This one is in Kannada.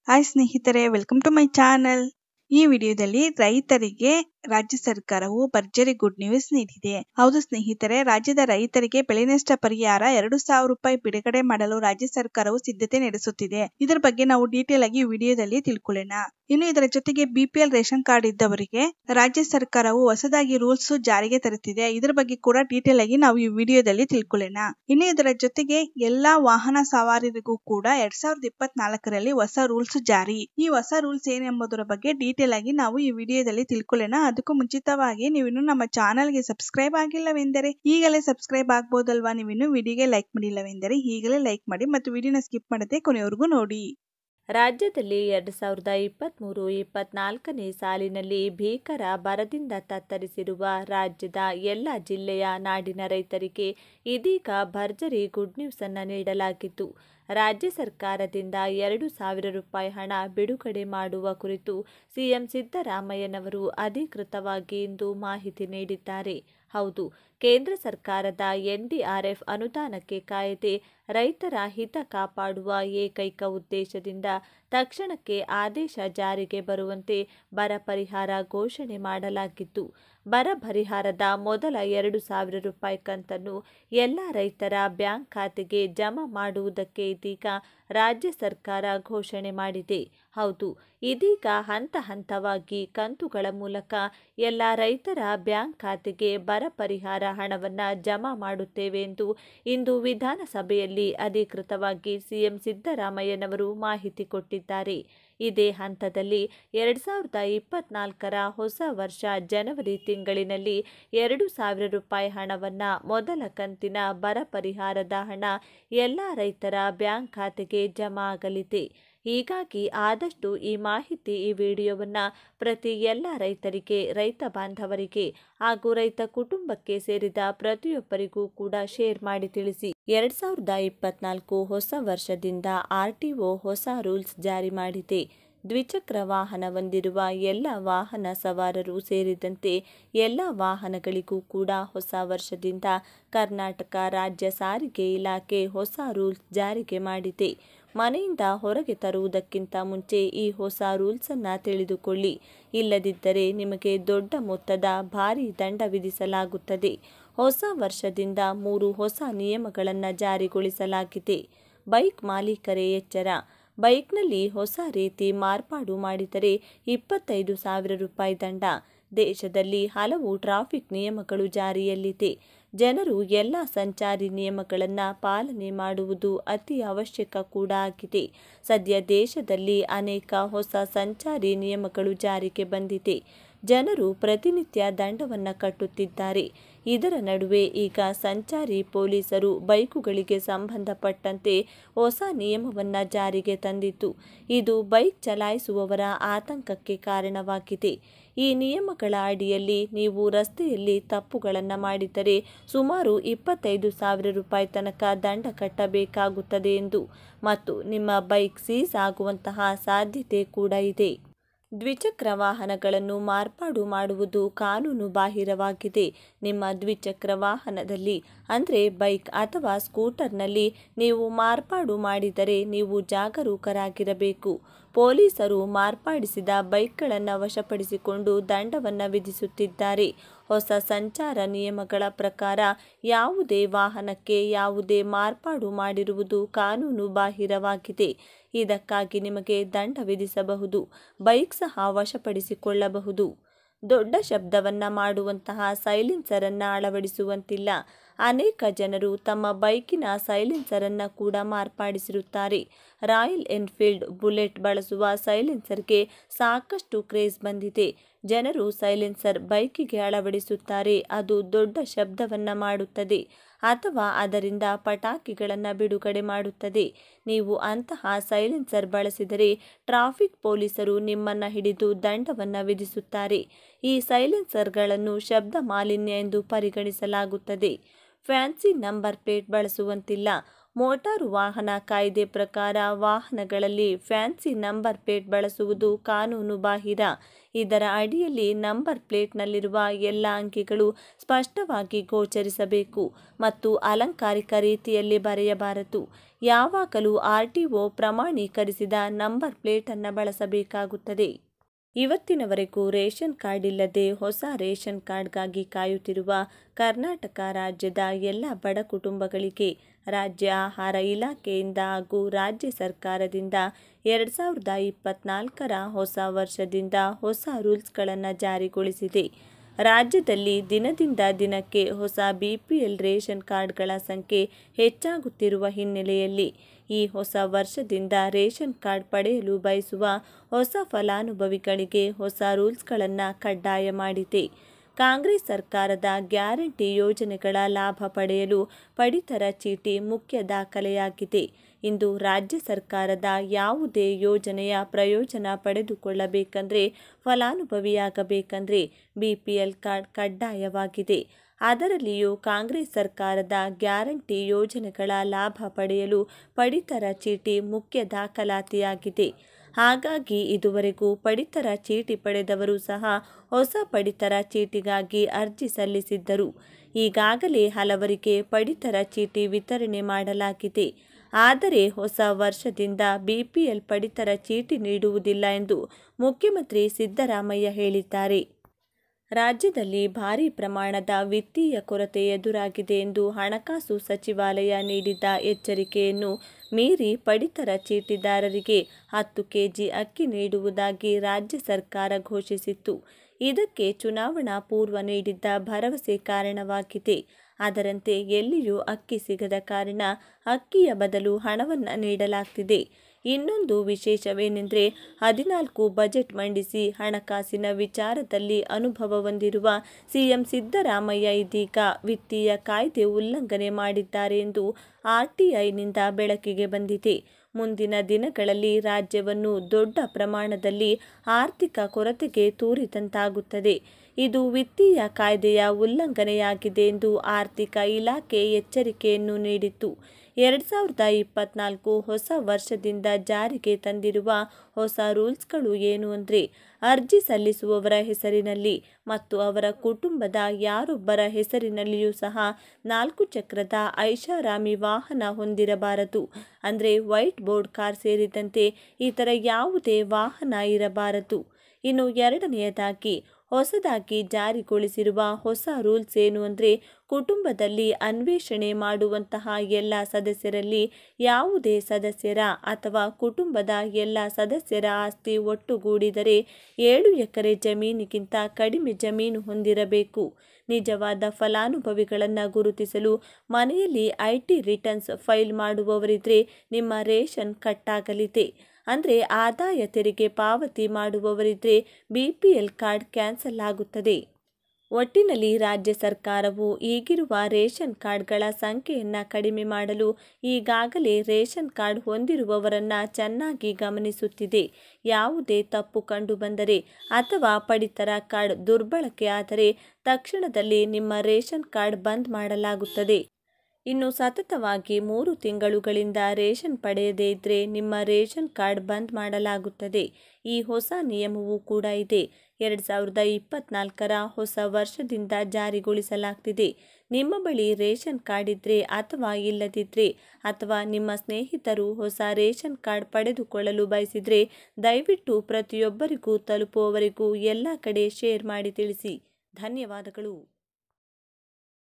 ಹಾಯ್ ಸ್ನೇಹಿತರೆ, ವೆಲ್ಕಮ್ ಟು ಮೈ ಚಾನಲ್. ಈ ವಿಡಿಯೋದಲ್ಲಿ ರೈತರಿಗೆ ರಾಜ್ಯ ಸರ್ಕಾರವು ಭರ್ಜರಿ ಗುಡ್ ನ್ಯೂಸ್ ನೀಡಿದೆ. ಹೌದು ಸ್ನೇಹಿತರೆ, ರಾಜ್ಯದ ರೈತರಿಗೆ ಬೆಳೆ ನಷ್ಟ ಪರಿಹಾರ 2,000 ರೂಪಾಯಿ ಬಿಡುಗಡೆ ಮಾಡಲು ರಾಜ್ಯ ಸರ್ಕಾರವು ಸಿದ್ಧತೆ ನಡೆಸುತ್ತಿದೆ. ಇದರ ಬಗ್ಗೆ ನಾವು ಡೀಟೇಲ್ ಆಗಿ ವಿಡಿಯೋದಲ್ಲಿ ತಿಳ್ಕೊಳ್ಳೋಣ. ಇನ್ನು ಇದರ ಜೊತೆಗೆ BPL ರೇಷನ್ ಕಾರ್ಡ್ ಇದ್ದವರಿಗೆ ರಾಜ್ಯ ಸರ್ಕಾರವು ಹೊಸದಾಗಿ ರೂಲ್ಸ್ ಜಾರಿಗೆ ತರುತ್ತಿದೆ. ಇದರ ಬಗ್ಗೆ ಕೂಡ ಡೀಟೇಲ್ ಆಗಿ ನಾವು ಈ ವಿಡಿಯೋದಲ್ಲಿ ತಿಳ್ಕೊಳ್ಳೋಣ. ಇನ್ನು ಇದರ ಜೊತೆಗೆ ಎಲ್ಲಾ ವಾಹನ ಸವಾರರಿಗೂ ಕೂಡ 2024ರಲ್ಲಿ ಹೊಸ ರೂಲ್ಸ್ ಜಾರಿ. ಈ ಹೊಸ ರೂಲ್ಸ್ ಏನೆಂಬುದರ ಬಗ್ಗೆ ಡೀಟೇಲ್ ಆಗಿ ನಾವು ಈ ವಿಡಿಯೋದಲ್ಲಿ ತಿಳ್ಕೊಳ್ಳೋಣ. ಅದಕ್ಕೂ ಮುಂಚಿತವಾಗಿ ನೀವಿನ್ನು ನಮ್ಮ ಚಾನಲ್ಗೆ ಸಬ್ಸ್ಕ್ರೈಬ್ ಆಗಿಲ್ಲವೆಂದರೆ ಈಗಲೇ ಸಬ್ಸ್ಕ್ರೈಬ್ ಆಗ್ಬೋದಲ್ವಾ? ನೀವಿನ್ನು ವಿಡಿಯೋಗೆ ಲೈಕ್ ಮಾಡಿಲ್ಲವೆಂದರೆ ಈಗಲೇ ಲೈಕ್ ಮಾಡಿ ಮತ್ತು ವಿಡಿಯೋನ ಸ್ಕಿಪ್ ಮಾಡದೆ ಕೊನೆವರೆಗೂ ನೋಡಿ. ರಾಜ್ಯದಲ್ಲಿ 2023-24ನೇ ಸಾಲಿನಲ್ಲಿ ಭೀಕರ ಬರದಿಂದ ತತ್ತರಿಸಿರುವ ರಾಜ್ಯದ ಎಲ್ಲ ಜಿಲ್ಲೆಯ ನಾಡಿನ ರೈತರಿಗೆ ಇದೀಗ ಭರ್ಜರಿ ಗುಡ್ ನ್ಯೂಸ್ ಅನ್ನು ನೀಡಲಾಗಿದ್ದು, ರಾಜ್ಯ ಸರ್ಕಾರದಿಂದ 2,000 ರೂಪಾಯಿ ಹಣ ಬಿಡುಗಡೆ ಮಾಡುವ ಕುರಿತು ಸಿಎಂ ಸಿದ್ದರಾಮಯ್ಯನವರು ಅಧಿಕೃತವಾಗಿ ಇಂದು ಮಾಹಿತಿ ನೀಡಿದ್ದಾರೆ. ಹೌದು, ಕೇಂದ್ರ ಸರ್ಕಾರದ NDRF ಅನುದಾನಕ್ಕೆ ಕಾಯದೆ ರೈತರ ಹಿತ ಕಾಪಾಡುವ ಏಕೈಕ ಉದ್ದೇಶದಿಂದ ತಕ್ಷಣಕ್ಕೆ ಆದೇಶ ಜಾರಿಗೆ ಬರುವಂತೆ ಬರ ಪರಿಹಾರ ಘೋಷಣೆ ಮಾಡಲಾಗಿತ್ತು. ಬರ ಪರಿಹಾರದ ಮೊದಲ 2,000 ರೂಪಾಯಿ ಕಂತನ್ನು ಎಲ್ಲ ರೈತರ ಬ್ಯಾಂಕ್ ಖಾತೆಗೆ ಜಮಾ ಮಾಡುವುದಕ್ಕೆ ಇದೀಗ ರಾಜ್ಯ ಸರ್ಕಾರ ಘೋಷಣೆ ಮಾಡಿದೆ. ಹೌದು, ಇದೀಗ ಹಂತ ಹಂತವಾಗಿ ಕಂತುಗಳ ಮೂಲಕ ಎಲ್ಲ ರೈತರ ಬ್ಯಾಂಕ್ ಖಾತೆಗೆ ಬರ ಪರಿಹಾರ ಹಣವನ್ನು ಜಮಾ ಮಾಡುತ್ತೇವೆ ಎಂದು ಇಂದು ವಿಧಾನಸಭೆಯಲ್ಲಿ ಅಧಿಕೃತವಾಗಿ ಸಿಎಂ ಸಿದ್ದರಾಮಯ್ಯನವರು ಮಾಹಿತಿ ಕೊಟ್ಟಿದ್ದಾರೆ. ಇದೇ ಹಂತದಲ್ಲಿ 2024ರ ಹೊಸ ವರ್ಷ ಜನವರಿ ತಿಂಗಳಿನಲ್ಲಿ 2,000 ರೂಪಾಯಿ ಹಣವನ್ನು ಮೊದಲ ಕಂತಿನ ಬರ ಪರಿಹಾರದ ಹಣ ಎಲ್ಲ ರೈತರ ಬ್ಯಾಂಕ್ ಖಾತೆಗೆ ಜಮಾ ಆಗಲಿದೆ. ಹೀಗಾಗಿ ಆದಷ್ಟು ಈ ಮಾಹಿತಿ, ಈ ವಿಡಿಯೋವನ್ನು ಪ್ರತಿ ಎಲ್ಲ ರೈತರಿಗೆ, ರೈತ ಬಾಂಧವರಿಗೆ ಹಾಗೂ ರೈತ ಕುಟುಂಬಕ್ಕೆ ಸೇರಿದ ಪ್ರತಿಯೊಬ್ಬರಿಗೂ ಕೂಡ ಶೇರ್ ಮಾಡಿ ತಿಳಿಸಿ. 2024 ಹೊಸ ವರ್ಷದಿಂದ RTO ಹೊಸ ರೂಲ್ಸ್ ಜಾರಿ ಮಾಡಿದೆ. ದ್ವಿಚಕ್ರ ವಾಹನ ಹೊಂದಿರುವ ಎಲ್ಲ ವಾಹನ ಸವಾರರು ಸೇರಿದಂತೆ ಎಲ್ಲ ವಾಹನಗಳಿಗೂ ಕೂಡ ಹೊಸ ವರ್ಷದಿಂದ ಕರ್ನಾಟಕ ರಾಜ್ಯ ಸಾರಿಗೆ ಇಲಾಖೆ ಹೊಸ ರೂಲ್ಸ್ ಜಾರಿಗೆ ಮಾಡಿದೆ. ಮನೆಯಿಂದ ಹೊರಗೆ ತರುವುದಕ್ಕಿಂತ ಮುಂಚೆ ಈ ಹೊಸ ರೂಲ್ಸನ್ನು ತಿಳಿದುಕೊಳ್ಳಿ. ಇಲ್ಲದಿದ್ದರೆ ನಿಮಗೆ ದೊಡ್ಡ ಮೊತ್ತದ ಭಾರಿ ದಂಡ ವಿಧಿಸಲಾಗುತ್ತದೆ. ಹೊಸ ವರ್ಷದಿಂದ 3 ಹೊಸ ನಿಯಮಗಳನ್ನು ಜಾರಿಗೊಳಿಸಲಾಗಿದೆ. ಬೈಕ್ ಮಾಲೀಕರೇ ಎಚ್ಚರ. ಬೈಕ್ನಲ್ಲಿ ಹೊಸ ರೀತಿ ಮಾರ್ಪಾಡು ಮಾಡಿದರೆ 25,000 ರೂಪಾಯಿ ದಂಡ. ದೇಶದಲ್ಲಿ ಹಲವು ಟ್ರಾಫಿಕ್ ನಿಯಮಗಳು ಜಾರಿಯಲ್ಲಿದೆ. ಜನರು ಎಲ್ಲ ಸಂಚಾರಿ ನಿಯಮಗಳನ್ನು ಪಾಲನೆ ಮಾಡುವುದು ಅತಿ ಅವಶ್ಯಕ ಕೂಡ ಆಗಿದೆ. ಸದ್ಯ ದೇಶದಲ್ಲಿ ಅನೇಕ ಹೊಸ ಸಂಚಾರಿ ನಿಯಮಗಳು ಜಾರಿಗೆ ಬಂದಿದೆ. ಜನರು ಪ್ರತಿನಿತ್ಯ ದಂಡವನ್ನು ಕಟ್ಟುತ್ತಿದ್ದಾರೆ. ಇದರ ನಡುವೆ ಈಗ ಸಂಚಾರಿ ಪೊಲೀಸರು ಬೈಕುಗಳಿಗೆ ಸಂಬಂಧಪಟ್ಟಂತೆ ಹೊಸ ನಿಯಮವನ್ನು ಜಾರಿಗೆ ತಂದಿದ್ದು, ಇದು ಬೈಕ್ ಚಲಾಯಿಸುವವರ ಆತಂಕಕ್ಕೆ ಕಾರಣವಾಗಿದೆ. ಈ ನಿಯಮಗಳ ಅಡಿಯಲ್ಲಿ ನೀವು ರಸ್ತೆಯಲ್ಲಿ ತಪ್ಪುಗಳನ್ನು ಮಾಡಿದರೆ ಸುಮಾರು 25,000 ರೂಪಾಯಿ ತನಕ ದಂಡ ಕಟ್ಟಬೇಕಾಗುತ್ತದೆ ಎಂದು ಮತ್ತು ನಿಮ್ಮ ಬೈಕ್ ಸೀಸ್ ಆಗುವಂತಹ ಸಾಧ್ಯತೆ ಕೂಡ ಇದೆ. ದ್ವಿಚಕ್ರ ವಾಹನಗಳನ್ನು ಮಾರ್ಪಾಡು ಮಾಡುವುದು ಕಾನೂನು ಬಾಹಿರವಾಗಿದೆ. ನಿಮ್ಮ ದ್ವಿಚಕ್ರ ವಾಹನದಲ್ಲಿ ಅಂದರೆ ಬೈಕ್ ಅಥವಾ ಸ್ಕೂಟರ್ನಲ್ಲಿ ನೀವು ಮಾರ್ಪಾಡು ಮಾಡಿದರೆ ನೀವು ಜಾಗರೂಕರಾಗಿರಬೇಕು. ಪೊಲೀಸರು ಮಾರ್ಪಾಡಿಸಿದ ಬೈಕ್ಗಳನ್ನು ವಶಪಡಿಸಿಕೊಂಡು ದಂಡವನ್ನು ವಿಧಿಸುತ್ತಿದ್ದಾರೆ. ಹೊಸ ಸಂಚಾರ ನಿಯಮಗಳ ಪ್ರಕಾರ ಯಾವುದೇ ವಾಹನಕ್ಕೆ ಯಾವುದೇ ಮಾರ್ಪಾಡು ಮಾಡಿರುವುದು ಕಾನೂನು ಬಾಹಿರವಾಗಿದೆ. ಇದಕ್ಕಾಗಿ ನಿಮಗೆ ದಂಡ ವಿಧಿಸಬಹುದು. ಬೈಕ್ ಸಹ ವಶಪಡಿಸಿಕೊಳ್ಳಬಹುದು. ದೊಡ್ಡ ಶಬ್ದವನ್ನು ಮಾಡುವಂತಹ ಸೈಲೆನ್ಸರನ್ನು ಅಳವಡಿಸುವಂತಿಲ್ಲ. ಅನೇಕ ಜನರು ತಮ್ಮ ಬೈಕಿನ ಸೈಲೆನ್ಸರನ್ನು ಕೂಡ ಮಾರ್ಪಾಡಿಸಿರುತ್ತಾರೆ. ರಾಯಲ್ ಎನ್ಫೀಲ್ಡ್ ಬುಲೆಟ್ ಬಳಸುವ ಸೈಲೆನ್ಸರ್ಗೆ ಸಾಕಷ್ಟು ಕ್ರೇಜ್ ಬಂದಿದೆ. ಜನರು ಸೈಲೆನ್ಸರ್ ಬೈಕಿಗೆ ಅಳವಡಿಸುತ್ತಾರೆ. ಅದು ದೊಡ್ಡ ಶಬ್ದವನ್ನು ಮಾಡುತ್ತದೆ ಅಥವಾ ಅದರಿಂದ ಪಟಾಕಿಗಳನ್ನು ಬಿಡುಗಡೆ ಮಾಡುತ್ತದೆ. ನೀವು ಅಂತಹ ಸೈಲೆನ್ಸರ್ ಬಳಸಿದರೆ ಟ್ರಾಫಿಕ್ ಪೊಲೀಸರು ನಿಮ್ಮನ್ನು ಹಿಡಿದು ದಂಡವನ್ನು ವಿಧಿಸುತ್ತಾರೆ. ಈ ಸೈಲೆನ್ಸರ್ಗಳನ್ನು ಶಬ್ದ ಮಾಲಿನ್ಯ ಎಂದು ಪರಿಗಣಿಸಲಾಗುತ್ತದೆ. ಫ್ಯಾನ್ಸಿ ನಂಬರ್ ಪ್ಲೇಟ್ ಬಳಸುವಂತಿಲ್ಲ. ಮೋಟಾರು ವಾಹನ ಕಾಯ್ದೆ ಪ್ರಕಾರ ವಾಹನಗಳಲ್ಲಿ ಫ್ಯಾನ್ಸಿ ನಂಬರ್ ಪ್ಲೇಟ್ ಬಳಸುವುದು ಕಾನೂನು ಬಾಹಿರ. ಇದರ ಅಡಿಯಲ್ಲಿ ನಂಬರ್ ಪ್ಲೇಟ್ನಲ್ಲಿರುವ ಎಲ್ಲ ಅಂಕಿಗಳು ಸ್ಪಷ್ಟವಾಗಿ ಗೋಚರಿಸಬೇಕು ಮತ್ತು ಅಲಂಕಾರಿಕ ರೀತಿಯಲ್ಲಿ ಬರೆಯಬಾರದು. ಯಾವಾಗಲೂ ಆರ್ಟಿಒ ಪ್ರಮಾಣೀಕರಿಸಿದ ನಂಬರ್ ಪ್ಲೇಟನ್ನು ಬಳಸಬೇಕಾಗುತ್ತದೆ. ಇವತ್ತಿನವರೆಗೂ ರೇಷನ್ ಕಾರ್ಡ್ ಇಲ್ಲದೆ ಹೊಸ ರೇಷನ್ ಕಾರ್ಡ್ಗಾಗಿ ಕಾಯುತ್ತಿರುವ ಕರ್ನಾಟಕ ರಾಜ್ಯದ ಎಲ್ಲ ಬಡ ಕುಟುಂಬಗಳಿಗೆ ರಾಜ್ಯ ಆಹಾರ ಇಲಾಖೆಯಿಂದ ಹಾಗೂ ರಾಜ್ಯ ಸರ್ಕಾರದಿಂದ 2024ರ ಹೊಸ ವರ್ಷದಿಂದ ಹೊಸ ರೂಲ್ಸ್ಗಳನ್ನು ಜಾರಿಗೊಳಿಸಿದೆ. ರಾಜ್ಯದಲ್ಲಿ ದಿನದಿಂದ ದಿನಕ್ಕೆ ಹೊಸ BPL ರೇಷನ್ ಕಾರ್ಡ್ಗಳ ಸಂಖ್ಯೆ ಹೆಚ್ಚಾಗುತ್ತಿರುವ ಹಿನ್ನೆಲೆಯಲ್ಲಿ ಈ ಹೊಸ ವರ್ಷದಿಂದ ರೇಷನ್ ಕಾರ್ಡ್ ಪಡೆಯಲು ಬಯಸುವ ಹೊಸ ಫಲಾನುಭವಿಗಳಿಗೆ ಹೊಸ ರೂಲ್ಸ್ಗಳನ್ನು ಕಡ್ಡಾಯ ಮಾಡಿದೆ. ಕಾಂಗ್ರೆಸ್ ಸರ್ಕಾರದ ಗ್ಯಾರಂಟಿ ಯೋಜನೆಗಳ ಲಾಭ ಪಡೆಯಲು ಪಡಿತರ ಚೀಟಿ ಮುಖ್ಯ ದಾಖಲೆಯಾಗಿದೆ. ಇಂದು ರಾಜ್ಯ ಸರ್ಕಾರದ ಯಾವುದೇ ಯೋಜನೆಯ ಪ್ರಯೋಜನ ಪಡೆದುಕೊಳ್ಳಬೇಕಂದ್ರೆ, ಫಲಾನುಭವಿಯಾಗಬೇಕಂದ್ರೆ BPL ಕಾರ್ಡ್ ಕಡ್ಡಾಯವಾಗಿದೆ. ಅದರಲ್ಲಿಯೂ ಕಾಂಗ್ರೆಸ್ ಸರ್ಕಾರದ ಗ್ಯಾರಂಟಿ ಯೋಜನೆಗಳ ಲಾಭ ಪಡೆಯಲು ಪಡಿತರ ಚೀಟಿ ಮುಖ್ಯ ದಾಖಲಾತಿಯಾಗಿದೆ. ಹಾಗಾಗಿ ಇದುವರೆಗೂ ಪಡಿತರ ಚೀಟಿ ಪಡೆದವರು ಸಹ ಹೊಸ ಪಡಿತರ ಚೀಟಿಗಾಗಿ ಅರ್ಜಿ ಸಲ್ಲಿಸಿದ್ದರು. ಈಗಾಗಲೇ ಹಲವರಿಗೆ ಪಡಿತರ ಚೀಟಿ ವಿತರಣೆ ಮಾಡಲಾಗಿದೆ. ಆದರೆ ಹೊಸ ವರ್ಷದಿಂದ BPL ಪಡಿತರ ಚೀಟಿ ನೀಡುವುದಿಲ್ಲ ಎಂದು ಮುಖ್ಯಮಂತ್ರಿ ಸಿದ್ದರಾಮಯ್ಯ ಹೇಳಿದ್ದಾರೆ. ರಾಜ್ಯದಲ್ಲಿ ಭಾರೀ ಪ್ರಮಾಣದ ವಿತ್ತೀಯ ಕೊರತೆ ಎದುರಾಗಿದೆ ಎಂದು ಹಣಕಾಸು ಸಚಿವಾಲಯ ನೀಡಿದ್ದ ಎಚ್ಚರಿಕೆಯನ್ನು ಮೀರಿ ಪಡಿತರ ಚೀಟಿದಾರರಿಗೆ 10 ಕೆಜಿ ಅಕ್ಕಿ ನೀಡುವುದಾಗಿ ರಾಜ್ಯ ಸರ್ಕಾರ ಘೋಷಿಸಿತ್ತು. ಇದಕ್ಕೆ ಚುನಾವಣಾ ಪೂರ್ವ ನೀಡಿದ್ದ ಭರವಸೆ ಕಾರಣವಾಗಿದೆ. ಅದರಂತೆ ಎಲ್ಲಿಯೂ ಅಕ್ಕಿ ಸಿಗದ ಕಾರಣ ಅಕ್ಕಿಯ ಬದಲು ಹಣವನ್ನು ನೀಡಲಾಗ್ತಿದೆ. ಇನ್ನೊಂದು ವಿಶೇಷವೇನೆಂದರೆ 14 ಬಜೆಟ್ ಮಂಡಿಸಿ ಹಣಕಾಸಿನ ವಿಚಾರದಲ್ಲಿ ಅನುಭವ ಹೊಂದಿರುವ ಸಿಎಂ ಸಿದ್ದರಾಮಯ್ಯ ಇದೀಗ ವಿತ್ತೀಯ ಕಾಯ್ದೆ ಉಲ್ಲಂಘನೆ ಮಾಡಿದ್ದಾರೆ ಎಂದು RTIನಿಂದ ಬೆಳಕಿಗೆ ಬಂದಿದೆ. ಮುಂದಿನ ದಿನಗಳಲ್ಲಿ ರಾಜ್ಯವನ್ನು ದೊಡ್ಡ ಪ್ರಮಾಣದಲ್ಲಿ ಆರ್ಥಿಕ ಕೊರತೆಗೆ ತೂರಿದಂತಾಗುತ್ತದೆ. ಇದು ವಿತ್ತೀಯ ಕಾಯ್ದೆಯ ಉಲ್ಲಂಘನೆಯಾಗಿದೆ ಎಂದು ಆರ್ಥಿಕ ಇಲಾಖೆ ಎಚ್ಚರಿಕೆಯನ್ನು ನೀಡಿತ್ತು. 2024 ಹೊಸ ವರ್ಷದಿಂದ ಜಾರಿಗೆ ತಂದಿರುವ ಹೊಸ ರೂಲ್ಸ್ಗಳು ಏನು ಅಂದರೆ, ಅರ್ಜಿ ಸಲ್ಲಿಸುವವರ ಹೆಸರಿನಲ್ಲಿ ಮತ್ತು ಅವರ ಕುಟುಂಬದ ಯಾರೊಬ್ಬರ ಹೆಸರಿನಲ್ಲಿಯೂ ಸಹ 4 ಚಕ್ರದ ಐಷಾರಾಮಿ ವಾಹನ ಹೊಂದಿರಬಾರದು. ಅಂದರೆ ವೈಟ್ ಬೋರ್ಡ್ ಕಾರ್ ಸೇರಿದಂತೆ ಇತರ ಯಾವುದೇ ವಾಹನ ಇರಬಾರದು. ಇನ್ನು ಎರಡನೆಯದಾಗಿ ಹೊಸದಾಗಿ ಜಾರಿಗೊಳಿಸಿರುವ ಹೊಸ ರೂಲ್ಸ್ ಏನು ಅಂದರೆ, ಕುಟುಂಬದಲ್ಲಿ ಅನ್ವೇಷಣೆ ಮಾಡುವಂತಹ ಎಲ್ಲ ಸದಸ್ಯರಲ್ಲಿ ಯಾವುದೇ ಸದಸ್ಯರ ಅಥವಾ ಕುಟುಂಬದ ಎಲ್ಲ ಸದಸ್ಯರ ಆಸ್ತಿ ಒಟ್ಟುಗೂಡಿದರೆ 7 ಎಕರೆ ಜಮೀನಿಗಿಂತ ಕಡಿಮೆ ಜಮೀನು ಹೊಂದಿರಬೇಕು. ನಿಜವಾದ ಫಲಾನುಭವಿಗಳನ್ನು ಗುರುತಿಸಲು ಮನೆಯಲ್ಲಿ IT ರಿಟರ್ನ್ಸ್ ಫೈಲ್ ಮಾಡುವವರಿದ್ರೆ ನಿಮ್ಮ ರೇಷನ್ ಕಟ್ಟಾಗಲಿದೆ. ಅಂದರೆ ಆದಾಯ ತೆರಿಗೆ ಪಾವತಿ ಮಾಡುವವರಿದ್ರೆ BPL ಕಾರ್ಡ್ ಕ್ಯಾನ್ಸಲ್ ಆಗುತ್ತದೆ. ಒಟ್ಟಿನಲ್ಲಿ ರಾಜ್ಯ ಸರ್ಕಾರವು ಈಗಿರುವ ರೇಷನ್ ಕಾರ್ಡ್ಗಳ ಸಂಖ್ಯೆಯನ್ನು ಕಡಿಮೆ ಮಾಡಲು ಈಗಾಗಲೇ ರೇಷನ್ ಕಾರ್ಡ್ ಹೊಂದಿರುವವರನ್ನು ಚೆನ್ನಾಗಿ ಗಮನಿಸುತ್ತಿದೆ. ಯಾವುದೇ ತಪ್ಪು ಕಂಡುಬಂದರೆ ಅಥವಾ ಪಡಿತರ ಕಾರ್ಡ್ ದುರ್ಬಳಕೆ ಆದರೆ ತಕ್ಷಣದಲ್ಲಿ ನಿಮ್ಮ ರೇಷನ್ ಕಾರ್ಡ್ ಬಂದ್ ಮಾಡಲಾಗುತ್ತದೆ. ಇನ್ನು ಸತತವಾಗಿ 3 ತಿಂಗಳುಗಳಿಂದ ರೇಷನ್ ಪಡೆಯದೇ ಇದ್ದರೆ ನಿಮ್ಮ ರೇಷನ್ ಕಾರ್ಡ್ ಬಂದ್ ಮಾಡಲಾಗುತ್ತದೆ. ಈ ಹೊಸ ನಿಯಮವೂ ಕೂಡ ಇದೆ. 2024ರ ಹೊಸ ವರ್ಷದಿಂದ ಜಾರಿಗೊಳಿಸಲಾಗ್ತಿದೆ. ನಿಮ್ಮ ಬಳಿ ರೇಷನ್ ಕಾರ್ಡ್ ಇದ್ದರೆ ಅಥವಾ ಇಲ್ಲದಿದ್ದರೆ ಅಥವಾ ನಿಮ್ಮ ಸ್ನೇಹಿತರು ಹೊಸ ರೇಷನ್ ಕಾರ್ಡ್ ಪಡೆದುಕೊಳ್ಳಲು ಬಯಸಿದರೆ ದಯವಿಟ್ಟು ಪ್ರತಿಯೊಬ್ಬರಿಗೂ ತಲುಪುವವರೆಗೂ ಎಲ್ಲ ಕಡೆ ಶೇರ್ ಮಾಡಿ ತಿಳಿಸಿ. ಧನ್ಯವಾದಗಳು.